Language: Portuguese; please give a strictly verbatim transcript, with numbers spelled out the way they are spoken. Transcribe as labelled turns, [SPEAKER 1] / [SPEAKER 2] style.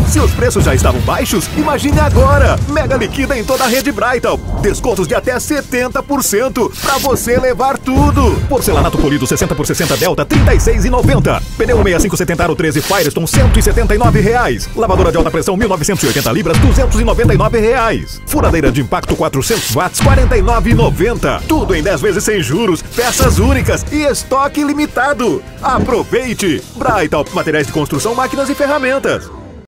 [SPEAKER 1] Se os preços já estavam baixos, imagine agora! Mega liquida em toda a rede Brightal. Descontos de até setenta por cento pra você levar tudo. Porcelanato polido sessenta por sessenta Delta, trinta e seis reais e noventa centavos. Pneu sessenta e cinco setenta Aro treze Firestone, cento e setenta e nove reais. Lavadora de alta pressão mil novecentos e oitenta libras, duzentos e noventa e nove reais. Furadeira de impacto quatrocentos watts, quarenta e nove reais e noventa centavos. Tudo em dez vezes sem juros, peças únicas e estoque limitado. Aproveite! Brightal, materiais de construção, máquinas e ferramentas.